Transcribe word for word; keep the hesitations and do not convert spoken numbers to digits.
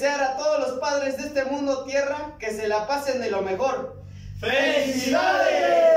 desear a todos los padres de este mundo tierra que se la pasen de lo mejor. ¡Felicidades!